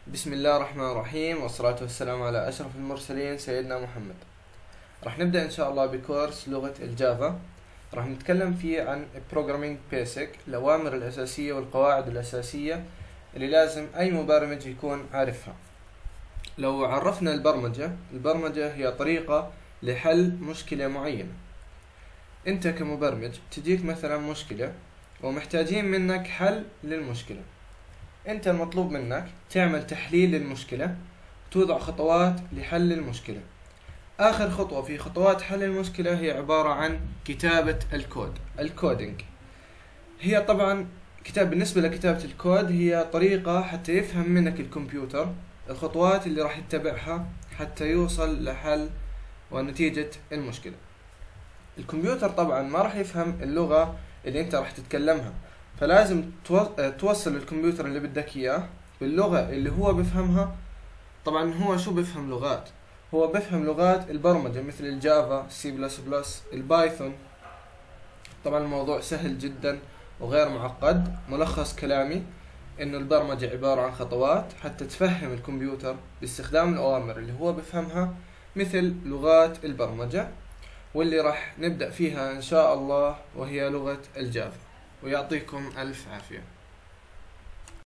بسم الله الرحمن الرحيم، والصلاة والسلام على أشرف المرسلين سيدنا محمد. راح نبدأ إن شاء الله بكورس لغة الجافا. راح نتكلم فيه عن Programming Basic، الأوامر الأساسية والقواعد الأساسية اللي لازم أي مبرمج يكون عارفها. لو عرفنا البرمجة هي طريقة لحل مشكلة معينة. أنت كمبرمج تجيك مثلا مشكلة ومحتاجين منك حل للمشكلة. انت المطلوب منك تعمل تحليل للمشكلة، توضع خطوات لحل المشكلة. اخر خطوة في خطوات حل المشكلة هي عبارة عن كتابة الكودينج. هي طبعا بالنسبة لكتابة الكود هي طريقة حتى يفهم منك الكمبيوتر الخطوات اللي راح يتبعها حتى يوصل لحل ونتيجة المشكلة. الكمبيوتر طبعا ما راح يفهم اللغة اللي انت راح تتكلمها، فلازم توصل الكمبيوتر اللي بدك اياه باللغة اللي هو بفهمها. طبعا هو شو بفهم لغات؟ هو بفهم لغات البرمجة مثل الجافا، سي بلس بلس، البايثون. طبعا الموضوع سهل جدا وغير معقد. ملخص كلامي انه البرمجة عبارة عن خطوات حتى تفهم الكمبيوتر باستخدام الأوامر اللي هو بفهمها مثل لغات البرمجة، واللي راح نبدأ فيها إن شاء الله وهي لغة الجافا. ويعطيكم ألف عافية.